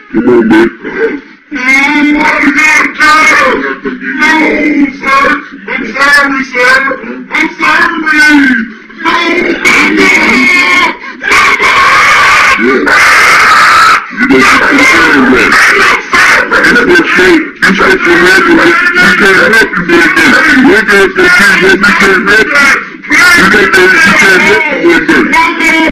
Come on, man. No, sir. I'm sorry, sir. I'm sorry. No, You know, you can't help you, man. You can't help you, man. You can't help you.